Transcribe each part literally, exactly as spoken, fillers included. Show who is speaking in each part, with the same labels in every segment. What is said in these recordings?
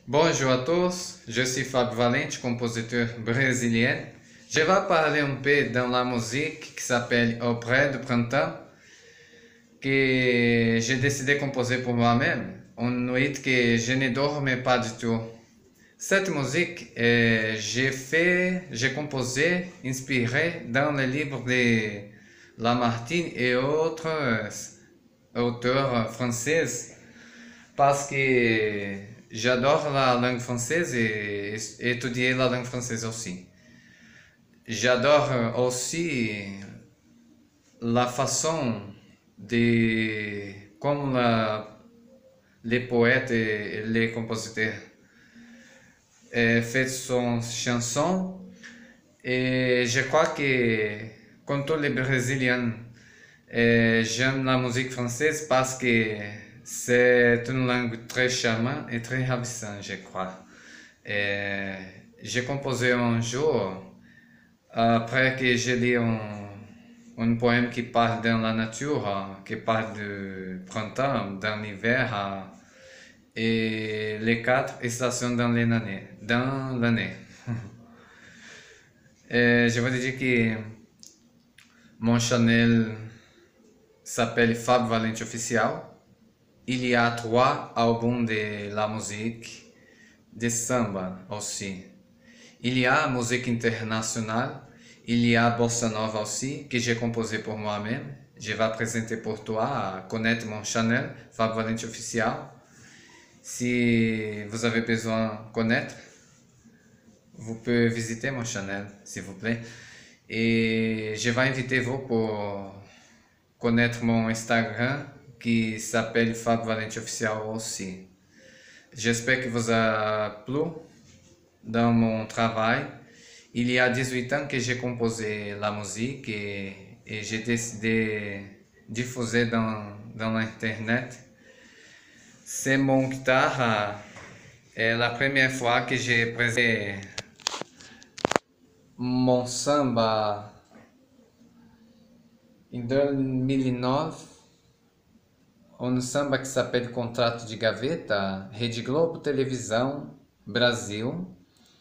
Speaker 1: Bonjour à tous, je suis Fábio Valente, compositeur brésilien. Je vais parler un peu dans la musique qui s'appelle Auprès du printemps, que j'ai décidé de composer pour moi-même, une nuit que je ne dormais pas du tout. Cette musique, euh, j'ai fait, j'ai composé, inspiré dans les livres de Lamartine et autres euh, auteurs français, parce que j'adore la langue française et étudier la langue française aussi. J'adore aussi la façon de comme la, les poètes et les compositeurs euh, font son chanson, et je crois que comme tous les Brésiliens, euh, j'aime la musique française parce que c'est une langue très charmante et très ravissante, je crois. Et j'ai composé un jour, après que j'ai lu un, un poème qui parle de la nature, qui parle du printemps, dans l'hiver, et les quatre stations dans l'année. Dans l'année. Je veux dire que mon channel s'appelle Fábio Valente Official. Il y a trois albums de la musique de samba aussi. Il y a musique internationale, il y a bossa nova aussi, que j'ai composé pour moi-même. Je vais présenter pour toi, connaître mon channel, Fábio Valente Official. Si vous avez besoin de connaître, vous pouvez visiter mon channel, s'il vous plaît. Et je vais inviter vous pour connaître mon Instagram, qui s'appelle Fábio Valente Official aussi. J'espère que vous a plu dans mon travail. Il y a dix-huit ans que j'ai composé la musique et, et j'ai décidé de diffuser dans, dans l'internet. C'est mon guitare. É a primeira fois que j'ai présenté mon samba em dois mil e nove, um samba que s'appelle Contrato de Gaveta, Rede Globo Televisão Brasil.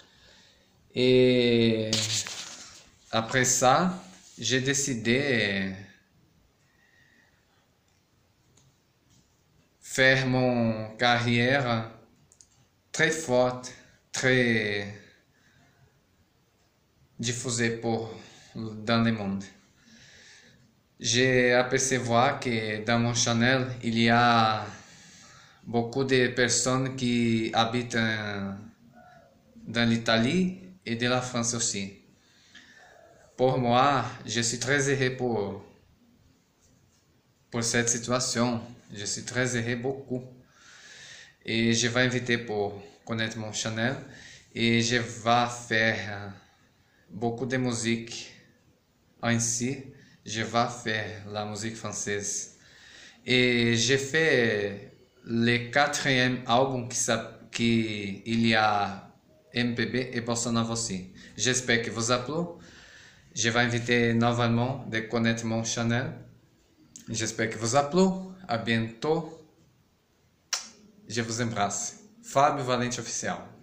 Speaker 1: Et après ça, j'ai décidé faire mon carrière très forte, très diffusée pour dans le monde. J'ai apercevoir que dans mon channel, il y a beaucoup de personnes qui habitent dans l'Italie et de la France aussi. Pour moi, je suis très heureux pour, pour cette situation. Je suis très heureux beaucoup. Et je vais inviter pour connaître mon channel. Et je vais faire beaucoup de musique ainsi. Je vais faire la musique française. Et j'ai fait le quatrième album qui, qui il y a M P B et bossa nova aussi. J'espère que vous a plu. Je vais inviter novamente de connaître mon channel. J'espère que vous a plu. À bientôt. Je vous embrasse. Fábio Valente Oficial.